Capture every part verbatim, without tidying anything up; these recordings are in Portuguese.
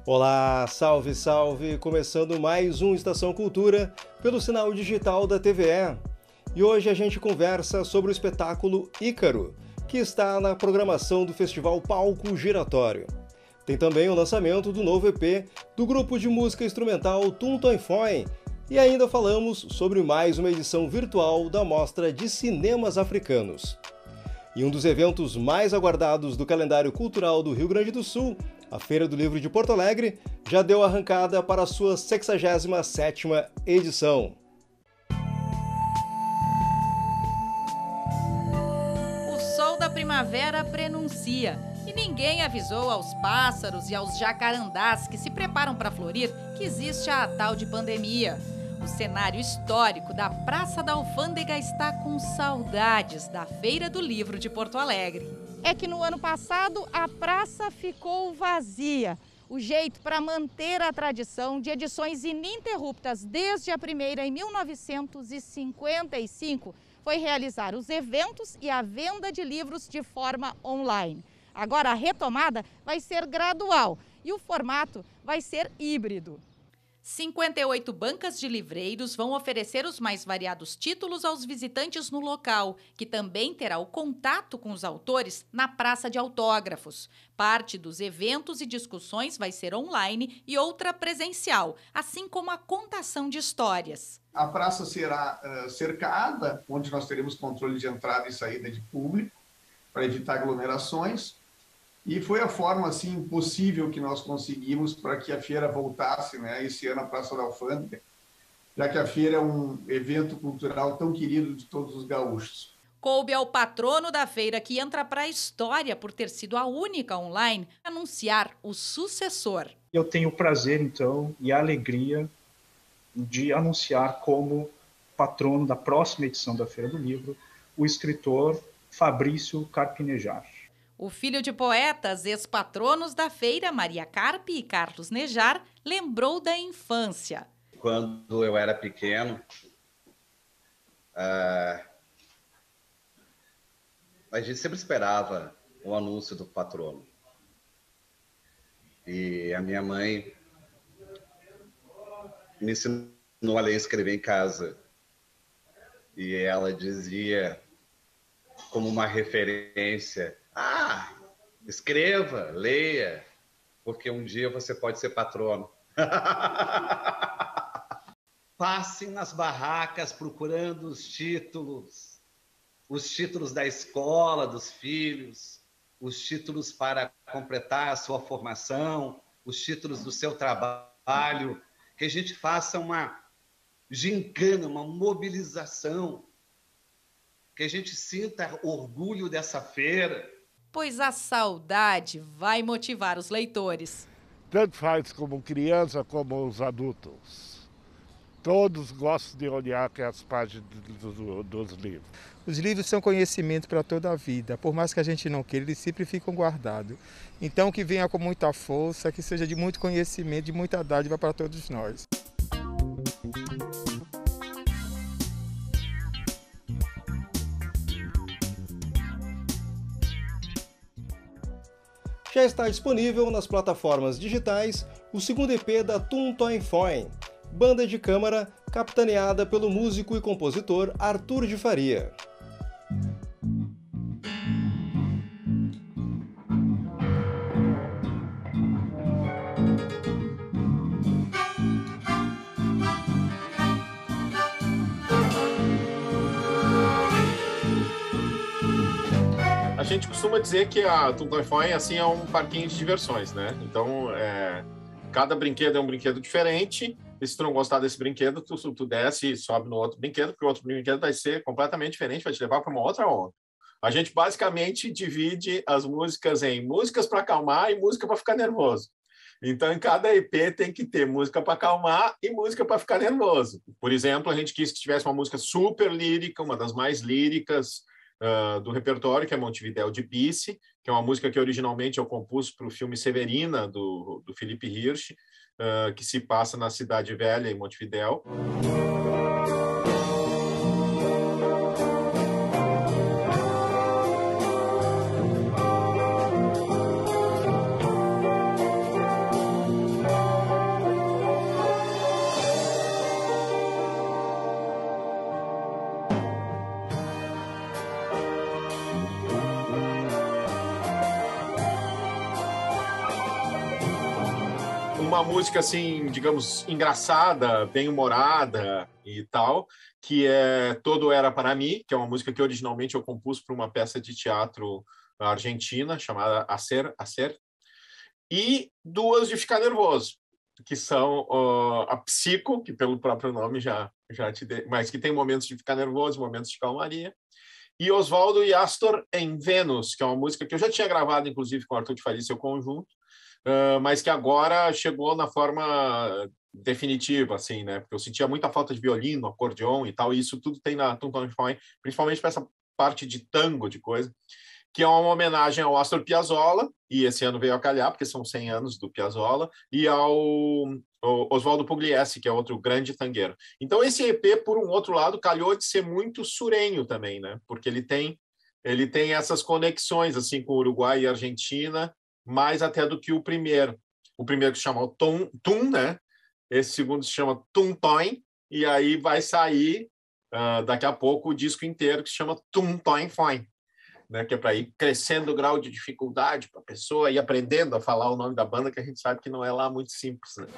Olá, salve, salve! Começando mais um Estação Cultura pelo sinal digital da T V E. E hoje a gente conversa sobre o espetáculo Ícaro, que está na programação do Festival Palco Giratório. Tem também o lançamento do novo E P do grupo de música instrumental Tum Toin Foin, e ainda falamos sobre mais uma edição virtual da Mostra de Cinemas Africanos. E um dos eventos mais aguardados do calendário cultural do Rio Grande do Sul, a Feira do Livro de Porto Alegre, já deu arrancada para a sua sexagésima sétima edição. O sol da primavera prenuncia e ninguém avisou aos pássaros e aos jacarandás que se preparam para florir que existe a tal de pandemia. O cenário histórico da Praça da Alfândega está com saudades da Feira do Livro de Porto Alegre. É que no ano passado a praça ficou vazia. O jeito para manter a tradição de edições ininterruptas desde a primeira em mil novecentos e cinquenta e cinco foi realizar os eventos e a venda de livros de forma online. Agora a retomada vai ser gradual e o formato vai ser híbrido. cinquenta e oito bancas de livreiros vão oferecer os mais variados títulos aos visitantes no local, que também terá o contato com os autores na praça de autógrafos. Parte dos eventos e discussões vai ser online e outra presencial, assim como a contação de histórias. A praça será uh, cercada, onde nós teremos controle de entrada e saída de público, para evitar aglomerações. E foi a forma assim possível que nós conseguimos para que a feira voltasse, né, esse ano à Praça da Alfândega, já que a feira é um evento cultural tão querido de todos os gaúchos. Coube ao patrono da feira, que entra para a história por ter sido a única online, anunciar o sucessor. Eu tenho o prazer, então, e a alegria de anunciar como patrono da próxima edição da Feira do Livro o escritor Fabrício Carpinejar. O filho de poetas, ex-patronos da feira, Maria Carpe e Carlos Nejar, lembrou da infância. Quando eu era pequeno, uh, a gente sempre esperava o anúncio do patrono. E a minha mãe me ensinou a ler e escrever em casa. E ela dizia, como uma referência: ah, escreva, leia, porque um dia você pode ser patrono. Passem nas barracas procurando os títulos, os títulos da escola dos filhos, os títulos para completar a sua formação, os títulos do seu trabalho, que a gente faça uma gincana, uma mobilização, que a gente sinta orgulho dessa feira. Pois a saudade vai motivar os leitores. Tanto faz como criança como os adultos. Todos gostam de olhar as páginas dos, dos livros. Os livros são conhecimento para toda a vida. Por mais que a gente não queira, eles sempre ficam guardados. Então que venha com muita força, que seja de muito conhecimento, de muita dádiva para todos nós. Já está disponível nas plataformas digitais o segundo E P da Tum Toin Foin, banda de câmara capitaneada pelo músico e compositor Arthur de Faria. A gente costuma dizer que a Tum Toin Foin assim, é um parquinho de diversões, né? Então, é, cada brinquedo é um brinquedo diferente, e se tu não gostar desse brinquedo, tu, tu desce e sobe no outro brinquedo, porque o outro brinquedo vai ser completamente diferente, vai te levar para uma outra onda. A gente basicamente divide as músicas em músicas para acalmar e música para ficar nervoso. Então, em cada E P tem que ter música para acalmar e música para ficar nervoso. Por exemplo, a gente quis que tivesse uma música super lírica, uma das mais líricas, Uh, do repertório, que é Montevidéu de Bice, que é uma música que originalmente eu compus para o filme Severina, do, do Felipe Hirsch, uh, que se passa na Cidade Velha, em Montevidéu. uma música, assim, digamos, engraçada, bem-humorada e tal, que é Todo Era Para Mim, que é uma música que originalmente eu compus para uma peça de teatro argentina, chamada Acer, Acer, e duas de Ficar Nervoso, que são uh, a Psico, que pelo próprio nome já, já te dei, mas que tem momentos de ficar nervoso, momentos de calmaria, e Oswaldo e Astor em Vênus, que é uma música que eu já tinha gravado, inclusive, com o Arthur de Faria e seu conjunto, uh, mas que agora chegou na forma definitiva, assim, né? Porque eu sentia muita falta de violino, acordeon e tal, e isso tudo tem na Tum Tum Fine, principalmente para essa parte de tango, de coisa, que é uma homenagem ao Astor Piazzolla, e esse ano veio a calhar, porque são cem anos do Piazzolla, e ao Oswaldo Pugliese, que é outro grande tangueiro. Então, esse E P, por um outro lado, calhou de ser muito surenho também, né? Porque ele tem, ele tem essas conexões, assim, com Uruguai e Argentina, mais até do que o primeiro. O primeiro que se chama Tum, Tum, né? Esse segundo se chama Tum Toin, e aí vai sair, uh, daqui a pouco, o disco inteiro, que se chama Tum Toin Foin. Né, que é para ir crescendo o grau de dificuldade para a pessoa e aprendendo a falar o nome da banda, que a gente sabe que não é lá muito simples. Né?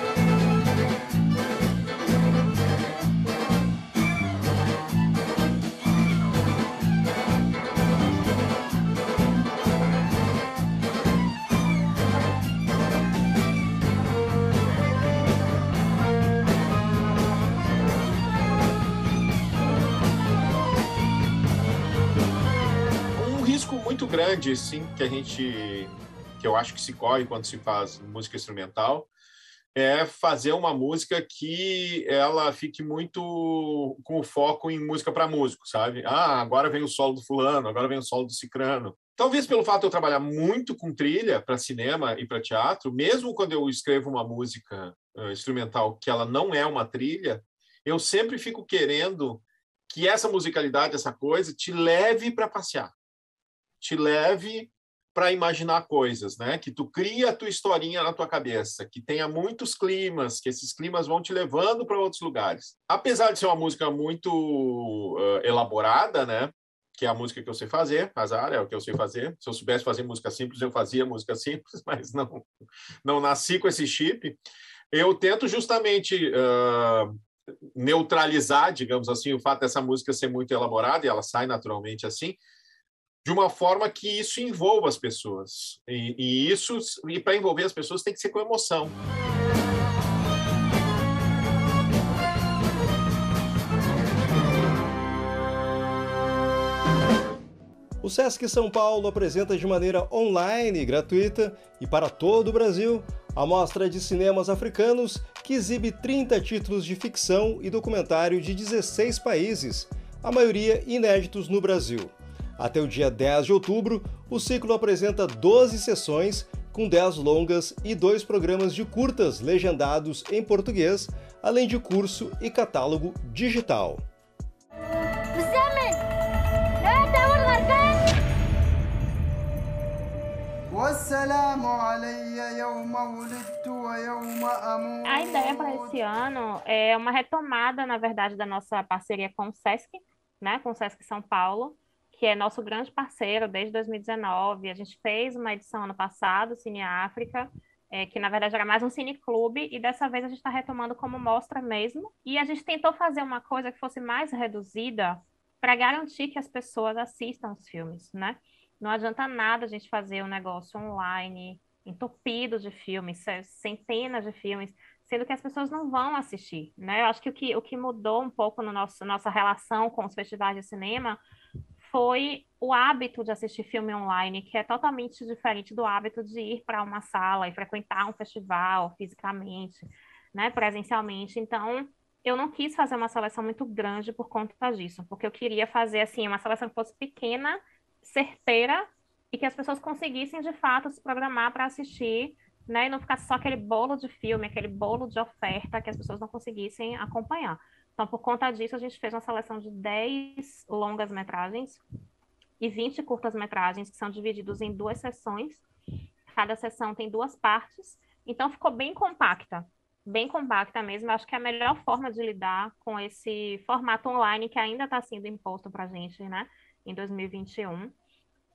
Muito grande, sim, que a gente, que eu acho que se corre quando se faz música instrumental, é fazer uma música que ela fique muito com o foco em música para músico, sabe? Ah, agora vem o solo do fulano, agora vem o solo do cicrano. Talvez pelo fato de eu trabalhar muito com trilha para cinema e para teatro, mesmo quando eu escrevo uma música uh, instrumental que ela não é uma trilha, eu sempre fico querendo que essa musicalidade, essa coisa, te leve para passear. Te leve para imaginar coisas, né? Que tu cria a tua historinha na tua cabeça, que tenha muitos climas, que esses climas vão te levando para outros lugares. Apesar de ser uma música muito uh, elaborada, né? Que é a música que eu sei fazer, azar, é o que eu sei fazer. Se eu soubesse fazer música simples, eu fazia música simples, mas não, não nasci com esse chip. Eu tento justamente uh, neutralizar, digamos assim, o fato dessa música ser muito elaborada, e ela sai naturalmente assim, de uma forma que isso envolva as pessoas. E, e isso, e para envolver as pessoas tem que ser com emoção. O Sesc São Paulo apresenta de maneira online e gratuita e para todo o Brasil a Mostra de Cinemas Africanos, que exibe trinta títulos de ficção e documentário de dezesseis países, a maioria inéditos no Brasil. Até o dia dez de outubro, o ciclo apresenta doze sessões, com dez longas e dois programas de curtas legendados em português, além de curso e catálogo digital. A ideia para esse ano é uma retomada, na verdade, da nossa parceria com o Sesc, né, com o Sesc São Paulo, que é nosso grande parceiro desde dois mil e dezenove. A gente fez uma edição ano passado, Cine África, é, que na verdade era mais um cineclube, e dessa vez a gente está retomando como mostra mesmo. E a gente tentou fazer uma coisa que fosse mais reduzida para garantir que as pessoas assistam os filmes, né? Não adianta nada a gente fazer um negócio online, entupido de filmes, centenas de filmes, sendo que as pessoas não vão assistir, né? Eu acho que o que, o que mudou um pouco no nosso, nossa relação com os festivais de cinema foi o hábito de assistir filme online, que é totalmente diferente do hábito de ir para uma sala e frequentar um festival fisicamente, né, presencialmente. Então, eu não quis fazer uma seleção muito grande por conta disso, porque eu queria fazer assim uma seleção que fosse pequena, certeira, e que as pessoas conseguissem, de fato, se programar para assistir, né, e não ficasse só aquele bolo de filme, aquele bolo de oferta que as pessoas não conseguissem acompanhar. Então, por conta disso, a gente fez uma seleção de dez longas-metragens e vinte curtas-metragens, que são divididos em duas sessões. Cada sessão tem duas partes. Então, ficou bem compacta, bem compacta mesmo. Eu acho que é a melhor forma de lidar com esse formato online que ainda está sendo imposto para a gente, né, em dois mil e vinte e um.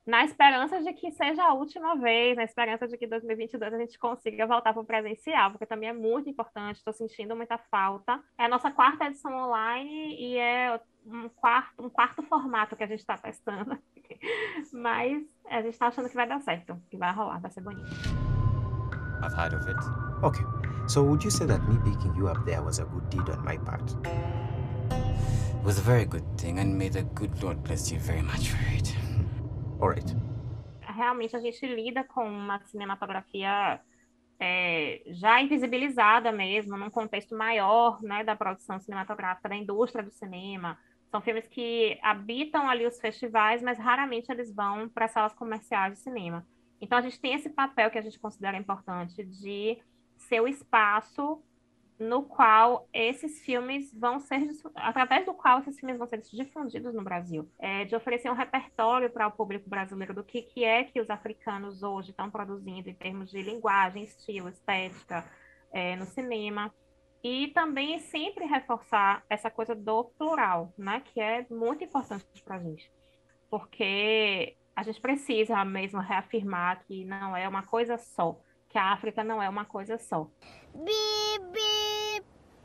na esperança de que seja a última vez, na esperança de que em dois mil e vinte e dois a gente consiga voltar para o presencial, porque também é muito importante, estou sentindo muita falta. É a nossa quarta edição online e é um quarto, um quarto formato que a gente está testando. Mas a gente está achando que vai dar certo, que vai rolar, vai ser bonito. I've heard of it. Okay, so would you say that me picking you up there was a good deed on my part? It was a very good thing, and may the good Lord bless you very much for it. All right. Realmente a gente lida com uma cinematografia é, já invisibilizada mesmo, num contexto maior, né, da produção cinematográfica, da indústria do cinema. São filmes que habitam ali os festivais, mas raramente eles vão para salas comerciais de cinema. Então a gente tem esse papel que a gente considera importante de ser o espaço no qual esses filmes vão ser, através do qual esses filmes vão ser difundidos no Brasil, é, de oferecer um repertório para o público brasileiro do que, que é que os africanos hoje estão produzindo em termos de linguagem, estilo, estética, é, no cinema, e também sempre reforçar essa coisa do plural, né, que é muito importante para a gente, porque a gente precisa mesmo reafirmar que não é uma coisa só, que a África não é uma coisa só. Bibi.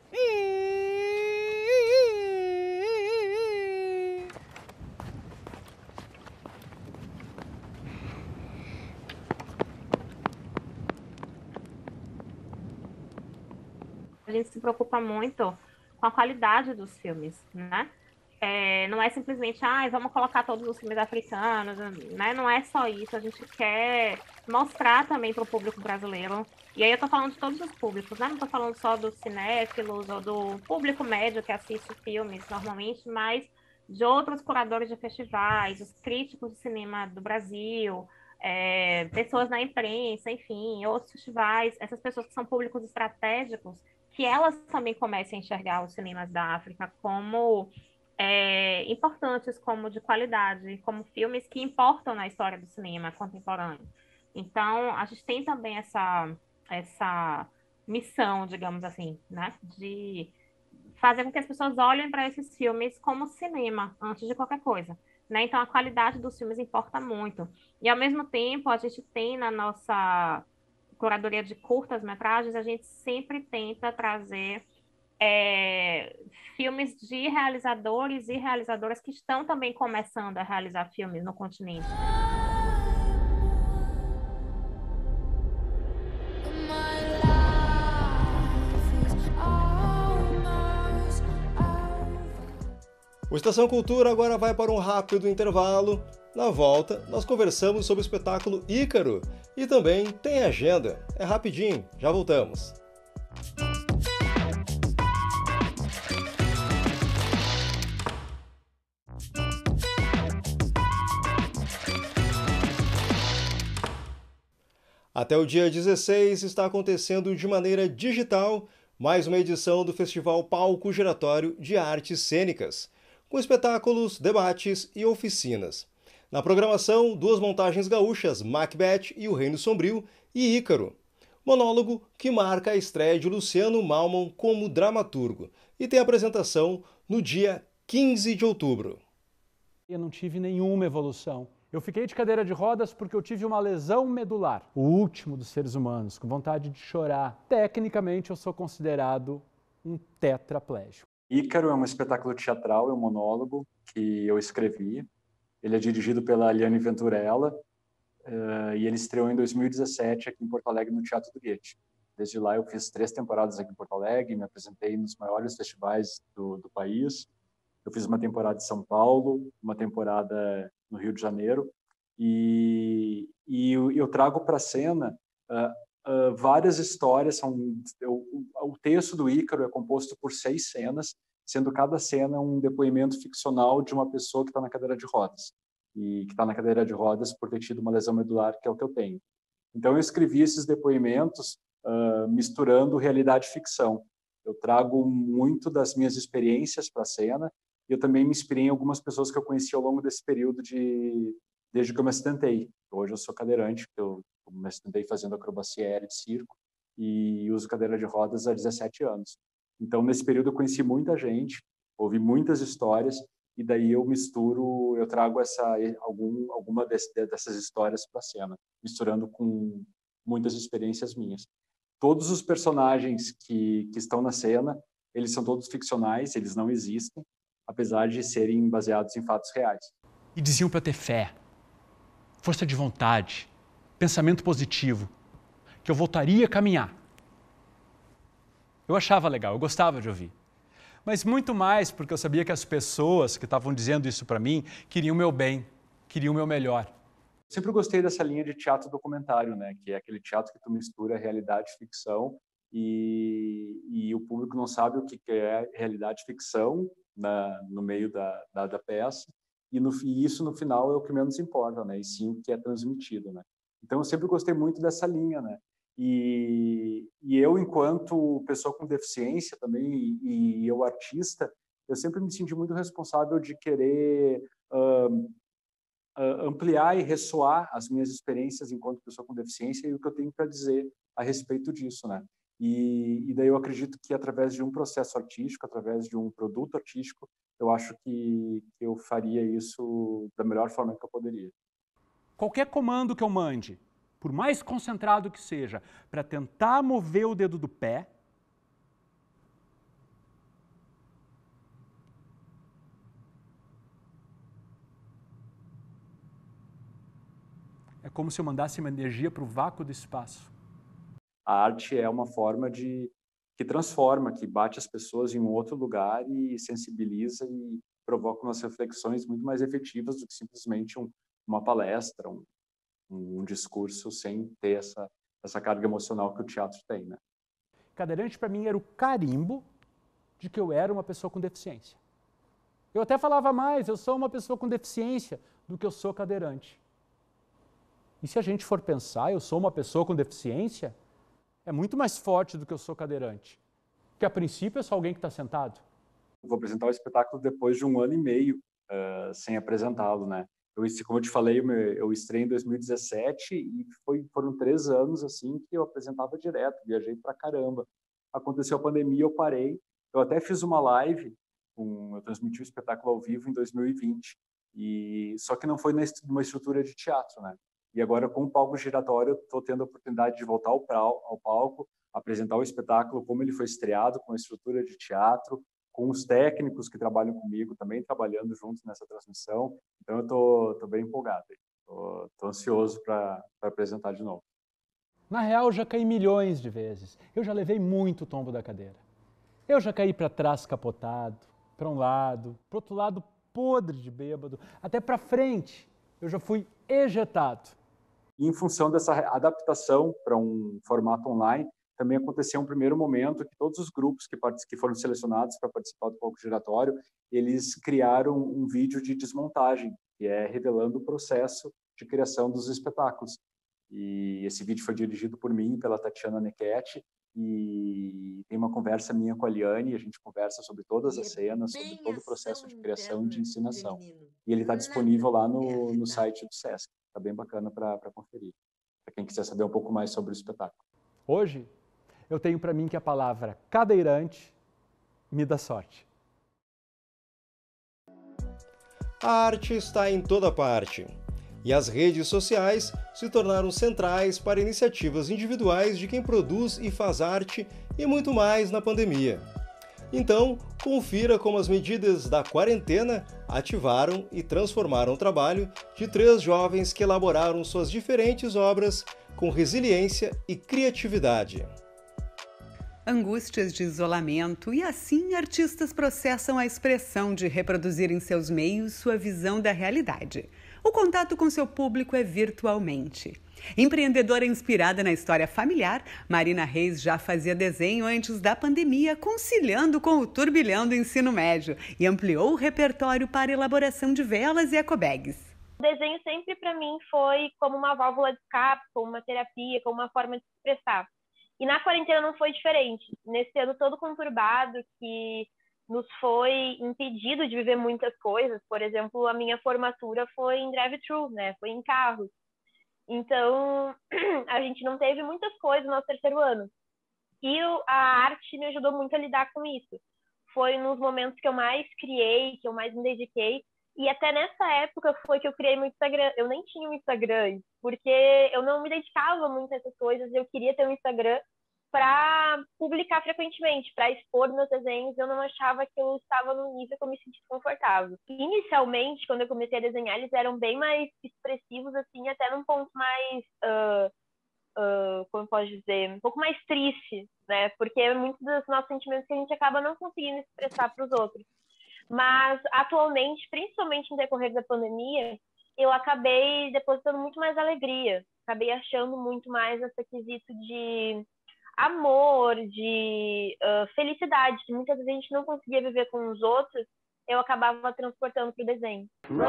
A gente se preocupa muito com a qualidade dos filmes, né? É, não é simplesmente, ah, vamos colocar todos os filmes africanos, né? Não é só isso, a gente quer mostrar também para o público brasileiro. E aí eu tô falando de todos os públicos, né? Não tô falando só dos cinéfilos ou do público médio que assiste filmes normalmente, mas de outros curadores de festivais, os críticos de cinema do Brasil, é, pessoas na imprensa, enfim, outros festivais, essas pessoas que são públicos estratégicos, que elas também comecem a enxergar os cinemas da África como é, importantes, como de qualidade, como filmes que importam na história do cinema contemporâneo. Então, a gente tem também essa, essa missão, digamos assim, né, de fazer com que as pessoas olhem para esses filmes como cinema, antes de qualquer coisa. Né? Então, a qualidade dos filmes importa muito. E, ao mesmo tempo, a gente tem na nossa curadoria de curtas-metragens, a gente sempre tenta trazer é, filmes de realizadores e realizadoras que estão também começando a realizar filmes no continente. O Estação Cultura agora vai para um rápido intervalo. Na volta, nós conversamos sobre o espetáculo Ícaro e também tem agenda. É rapidinho, já voltamos. Até o dia dezesseis está acontecendo de maneira digital mais uma edição do Festival Palco Giratório de Artes Cênicas, com espetáculos, debates e oficinas. Na programação, duas montagens gaúchas, Macbeth e o Reino Sombrio, e Ícaro, monólogo que marca a estreia de Luciano Malman como dramaturgo, e tem apresentação no dia quinze de outubro. Eu não tive nenhuma evolução. Eu fiquei de cadeira de rodas porque eu tive uma lesão medular, o último dos seres humanos, com vontade de chorar. Tecnicamente, eu sou considerado um tetraplégico. Ícaro é um espetáculo teatral, é um monólogo que eu escrevi. Ele é dirigido pela Liane Venturella uh, e ele estreou em dois mil e dezessete aqui em Porto Alegre, no Teatro do Goethe. Desde lá eu fiz três temporadas aqui em Porto Alegre, me apresentei nos maiores festivais do, do país. Eu fiz uma temporada em São Paulo, uma temporada no Rio de Janeiro, e, e eu, eu trago para a cena uh, uh, várias histórias. São, eu, o texto do Ícaro é composto por seis cenas, sendo cada cena um depoimento ficcional de uma pessoa que está na cadeira de rodas, e que está na cadeira de rodas por ter tido uma lesão medular, que é o que eu tenho. Então eu escrevi esses depoimentos uh, misturando realidade e ficção. Eu trago muito das minhas experiências para a cena, e eu também me inspirei em algumas pessoas que eu conheci ao longo desse período, de desde que eu me acidentei. Hoje eu sou cadeirante, eu me acidentei fazendo acrobacia aérea de circo, e uso cadeira de rodas há dezessete anos. Então, nesse período, eu conheci muita gente, ouvi muitas histórias, e daí eu misturo, eu trago essa, algum, alguma desse, dessas histórias para a cena, misturando com muitas experiências minhas. Todos os personagens que, que estão na cena, eles são todos ficcionais, eles não existem, apesar de serem baseados em fatos reais. E diziam para ter fé, força de vontade, pensamento positivo, que eu voltaria a caminhar. Eu achava legal, eu gostava de ouvir. Mas muito mais porque eu sabia que as pessoas que estavam dizendo isso para mim queriam o meu bem, queriam o meu melhor. Sempre gostei dessa linha de teatro documentário, né? Que é aquele teatro que tu mistura realidade e ficção e, e o público não sabe o que é realidade e ficção na, no meio da, da, da peça e, no, e isso no final é o que menos importa, né? E sim o que é transmitido, né? Então eu sempre gostei muito dessa linha, né? E, e eu, enquanto pessoa com deficiência também, e, e eu artista, eu sempre me senti muito responsável de querer uh, uh, ampliar e ressoar as minhas experiências enquanto pessoa com deficiência e o que eu tenho para dizer a respeito disso, né? E, e daí eu acredito que através de um processo artístico, através de um produto artístico, eu acho que, que eu faria isso da melhor forma que eu poderia. Qualquer comando que eu mande, por mais concentrado que seja, para tentar mover o dedo do pé, é como se eu mandasse uma energia para o vácuo do espaço. A arte é uma forma de que transforma, que bate as pessoas em um outro lugar e sensibiliza e provoca umas reflexões muito mais efetivas do que simplesmente um, uma palestra, um, um discurso sem ter essa, essa carga emocional que o teatro tem, né? Cadeirante, para mim, era o carimbo de que eu era uma pessoa com deficiência. Eu até falava mais, eu sou uma pessoa com deficiência, do que eu sou cadeirante. E se a gente for pensar, eu sou uma pessoa com deficiência, é muito mais forte do que eu sou cadeirante. Porque, a princípio, é só alguém que está sentado. Eu vou apresentar o espetáculo depois de um ano e meio uh, sem apresentá-lo, né? Eu, como eu te falei, eu estreiei em dois mil e dezessete e foi, foram três anos assim que eu apresentava direto, viajei pra caramba. Aconteceu a pandemia, eu parei. Eu até fiz uma live, um, eu transmiti o espetáculo ao vivo em dois mil e vinte, e, só que não foi numa estrutura de teatro, né? E agora, com o palco giratório, eu estou tendo a oportunidade de voltar ao, ao palco, apresentar o espetáculo como ele foi estreado, com a estrutura de teatro, com os técnicos que trabalham comigo também trabalhando juntos nessa transmissão. Então eu tô, tô bem empolgado, tô, tô ansioso para apresentar de novo. Na real, eu já caí milhões de vezes. Eu já levei muito tombo da cadeira. Eu já caí para trás capotado, para um lado, para outro lado podre de bêbado, até para frente. Eu já fui ejetado. E em função dessa adaptação para um formato online, também aconteceu um primeiro momento que todos os grupos que, que foram selecionados para participar do palco giratório, eles criaram um vídeo de desmontagem, que é revelando o processo de criação dos espetáculos. E esse vídeo foi dirigido por mim, pela Tatiana Nequete, e tem uma conversa minha com a Liane, a gente conversa sobre todas as cenas, sobre todo o processo de criação e de ensinação. E ele está disponível lá no, no site do Sesc. Está bem bacana para conferir, para quem quiser saber um pouco mais sobre o espetáculo. Hoje, eu tenho para mim que a palavra cadeirante me dá sorte. A arte está em toda parte, e as redes sociais se tornaram centrais para iniciativas individuais de quem produz e faz arte e muito mais na pandemia. Então, confira como as medidas da quarentena ativaram e transformaram o trabalho de três jovens que elaboraram suas diferentes obras com resiliência e criatividade. Angústias de isolamento, e assim artistas processam a expressão de reproduzir em seus meios sua visão da realidade. O contato com seu público é virtualmente. Empreendedora inspirada na história familiar, Marina Reis já fazia desenho antes da pandemia, conciliando com o turbilhão do ensino médio, e ampliou o repertório para elaboração de velas e ecobags. O desenho sempre para mim foi como uma válvula de escape, como uma terapia, como uma forma de se expressar. E na quarentena não foi diferente. Nesse ano todo conturbado, que nos foi impedido de viver muitas coisas. Por exemplo, a minha formatura foi em drive-thru, né? Foi em carros. Então, a gente não teve muitas coisas no nosso terceiro ano. E a arte me ajudou muito a lidar com isso. foi nos momentos que eu mais criei, que eu mais me dediquei. E até nessa época foi que eu criei meu Instagram. Eu nem tinha um Instagram, porque eu não me dedicava muito a essas coisas. Eu queria ter um Instagram para publicar frequentemente, para expor meus desenhos. Eu não achava que eu estava no nível que eu me sentia confortável. Inicialmente, quando eu comecei a desenhar, eles eram bem mais expressivos, assim, até num ponto mais, uh, uh, como eu posso dizer, um pouco mais triste, né? Porque muitos dos nossos sentimentos que a gente acaba não conseguindo expressar para os outros. Mas, atualmente, principalmente no decorrer da pandemia, eu acabei depositando muito mais alegria. Acabei achando muito mais esse quesito de amor, de uh, felicidade, que muitas vezes a gente não conseguia viver com os outros, eu acabava transportando para o desenho.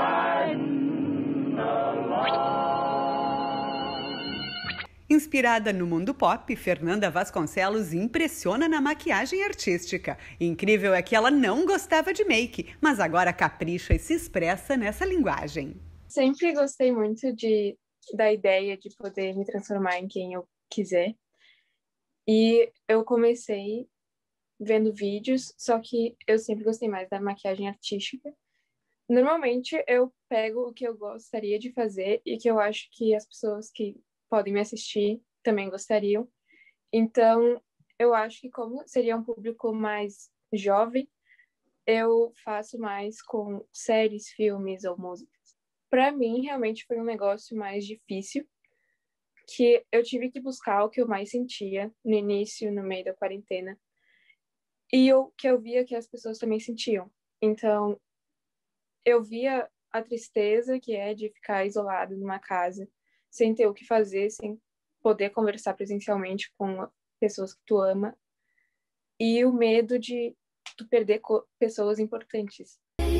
Inspirada no mundo pop, Fernanda Vasconcelos impressiona na maquiagem artística. Incrível é que ela não gostava de make, mas agora capricha e se expressa nessa linguagem. Sempre gostei muito de, da ideia de poder me transformar em quem eu quiser. E eu comecei vendo vídeos, só que eu sempre gostei mais da maquiagem artística. Normalmente eu pego o que eu gostaria de fazer e que eu acho que as pessoas que podem me assistir também gostariam. Então, eu acho que como seria um público mais jovem, eu faço mais com séries, filmes ou músicas. Para mim, realmente foi um negócio mais difícil, que eu tive que buscar o que eu mais sentia no início, no meio da quarentena, e o que eu via que as pessoas também sentiam. Então, eu via a tristeza que é de ficar isolado numa casa, sem ter o que fazer, sem poder conversar presencialmente com pessoas que tu ama, e o medo de tu perder pessoas importantes.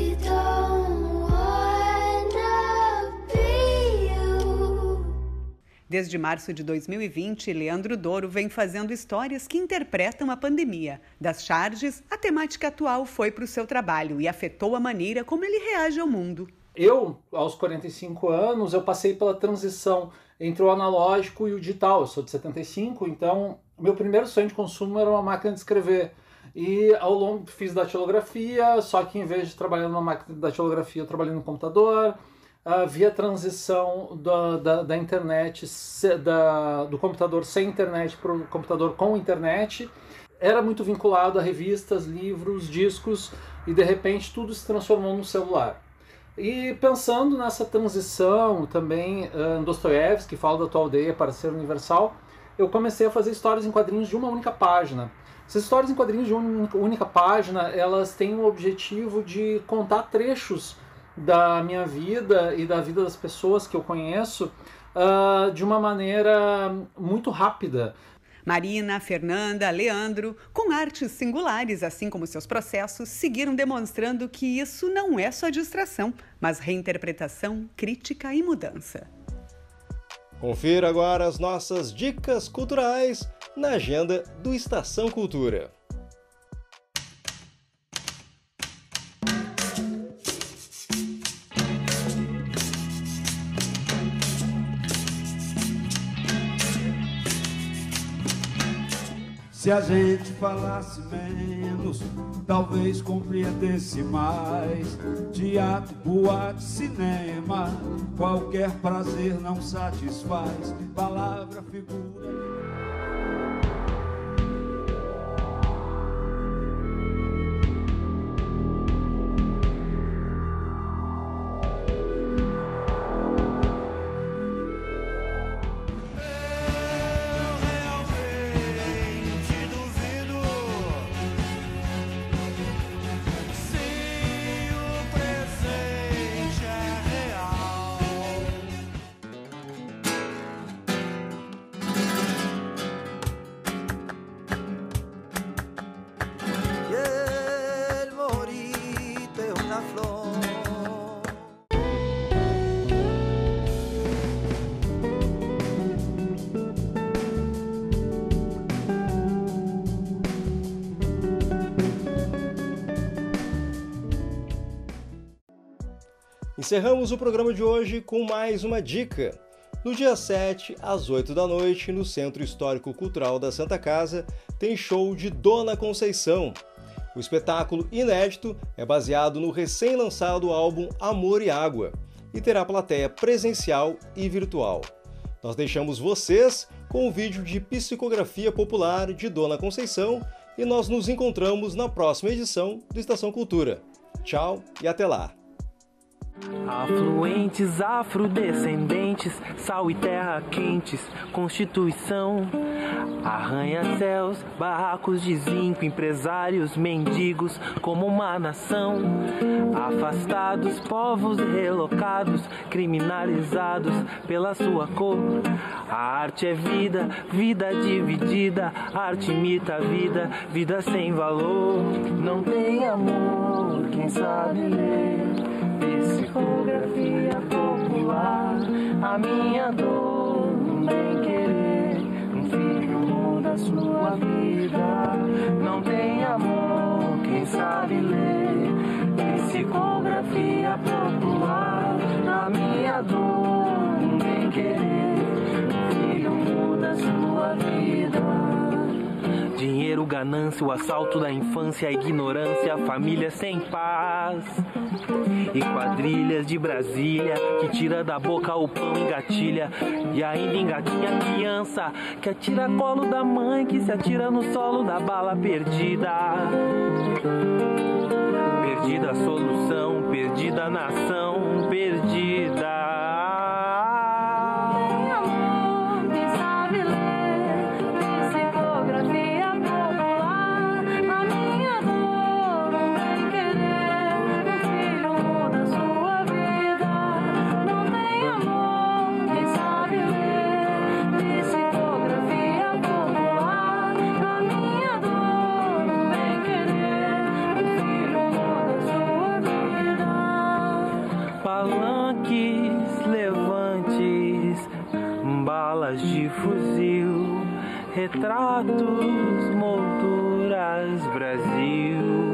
Desde março de dois mil e vinte, Leandro Doro vem fazendo histórias que interpretam a pandemia. Das charges, a temática atual foi para o seu trabalho e afetou a maneira como ele reage ao mundo. Eu, aos quarenta e cinco anos, eu passei pela transição entre o analógico e o digital. Eu sou de setenta e cinco, então meu primeiro sonho de consumo era uma máquina de escrever. E ao longo fiz datilografia, só que em vez de trabalhar numa máquina de datilografia, eu trabalhei no computador. Havia a transição da, da, da internet, da, do computador sem internet para o computador com internet. Era muito vinculado a revistas, livros, discos, e de repente tudo se transformou no celular. E pensando nessa transição, também uh, Dostoiévski, que fala da tua aldeia para ser universal, eu comecei a fazer histórias em quadrinhos de uma única página. Essas histórias em quadrinhos de uma única página, elas têm o objetivo de contar trechos da minha vida e da vida das pessoas que eu conheço uh, de uma maneira muito rápida. Marina, Fernanda, Leandro, com artes singulares, assim como seus processos, seguiram demonstrando que isso não é só distração, mas reinterpretação, crítica e mudança. Confira agora as nossas dicas culturais na agenda do Estação Cultura. Se a gente falasse menos, talvez compreendesse mais. Teatro, boate, cinema, qualquer prazer não satisfaz. Palavra, figura... Encerramos o programa de hoje com mais uma dica. No dia sete, às oito da noite, no Centro Histórico Cultural da Santa Casa, tem show de Dona Conceição. O espetáculo inédito é baseado no recém-lançado álbum Amor e Água e terá plateia presencial e virtual. Nós deixamos vocês com o vídeo de psicografia popular de Dona Conceição e nós nos encontramos na próxima edição do Estação Cultura. Tchau e até lá! Afluentes, afrodescendentes, sal e terra quentes, Constituição, arranha-céus, barracos de zinco, empresários, mendigos, como uma nação, afastados, povos relocados, criminalizados pela sua cor. A arte é vida, vida dividida, arte imita a vida, vida sem valor. Não tem amor, quem sabe ler psicografia popular, a minha dor, um bem querer, um filho muda sua vida. Não tem amor, quem sabe ler psicografia popular, a minha dor, um bem querer, um filho muda sua vida. Dinheiro, ganância, o assalto da infância, a ignorância, a família sem paz. E quadrilhas de Brasília que tira da boca o pão, engatilha e ainda engatinha a criança que atira colo da mãe, que se atira no solo da bala perdida. Perdida a solução, perdida a nação, perdida. Palanques, levantes, balas de fuzil, retratos, molduras, Brasil.